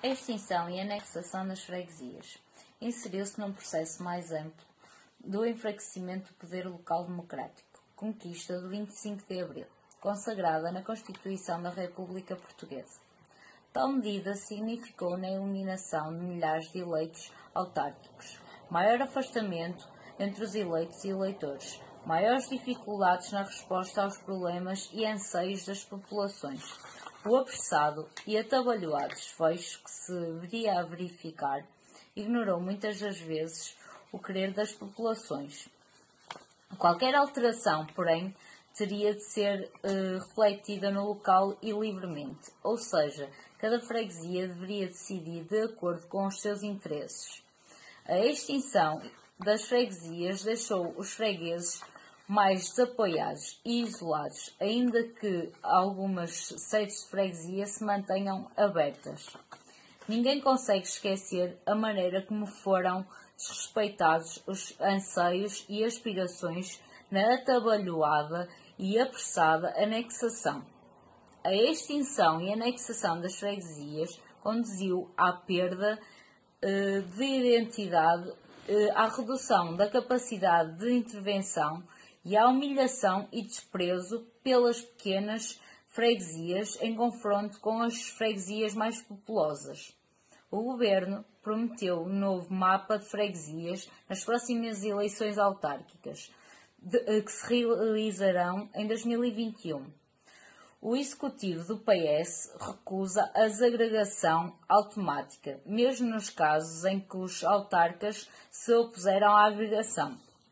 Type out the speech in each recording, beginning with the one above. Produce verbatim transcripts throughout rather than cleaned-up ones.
Extinção e anexação das freguesias. Inseriu-se num processo mais amplo do enfraquecimento do poder local democrático, conquista de vinte e cinco de abril, consagrada na Constituição da República Portuguesa. Tal medida significou na eliminação de milhares de eleitos autárquicos, maior afastamento entre os eleitos e eleitores, maiores dificuldades na resposta aos problemas e anseios das populações. O apressado e atabalhoado desfecho que se viria a verificar ignorou muitas das vezes o querer das populações. Qualquer alteração, porém, teria de ser uh, refletida no local e livremente, ou seja, cada freguesia deveria decidir de acordo com os seus interesses. A extinção das freguesias deixou os fregueses mais desapoiados e isolados, ainda que algumas sedes de freguesia se mantenham abertas. Ninguém consegue esquecer a maneira como foram desrespeitados os anseios e aspirações na atabalhoada e apressada anexação. A extinção e anexação das freguesias conduziu à perda eh, de identidade, eh, à redução da capacidade de intervenção e à humilhação e desprezo pelas pequenas freguesias em confronto com as freguesias mais populosas. O Governo prometeu um novo mapa de freguesias nas próximas eleições autárquicas, de, que se realizarão em dois mil e vinte e um. O Executivo do P S recusa a desagregação automática, mesmo nos casos em que os autarcas se opuseram à agregação.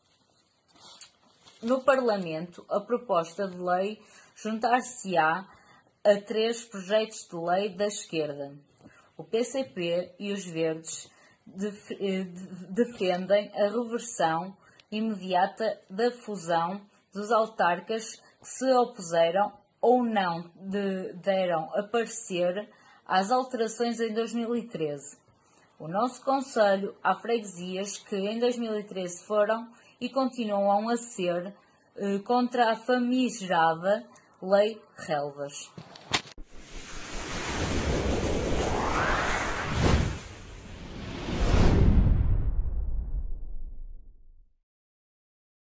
No Parlamento, a proposta de lei juntar-se-á a três projetos de lei da esquerda. O P C P e os Verdes defendem a reversão imediata da fusão dos autarcas que se opuseram ou não de, deram a parecer às alterações em dois mil e treze. O nosso Conselho há freguesias que em dois mil e treze foram e continuam a ser eh, contra a famigerada Lei Relvas.